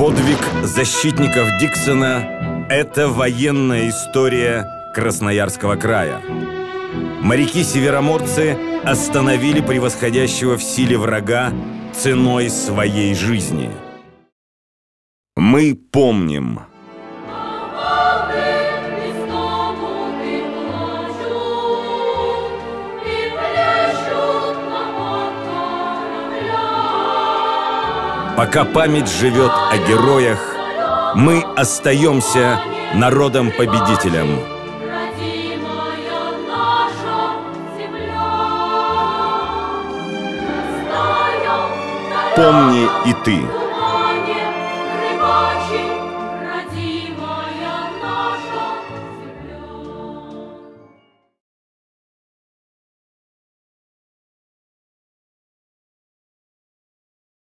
Подвиг защитников Диксона – это военная история Красноярского края. Моряки-североморцы остановили превосходящего в силе врага ценой своей жизни. Мы помним. Пока память живет о героях, мы остаемся народом-победителем. Помни и ты.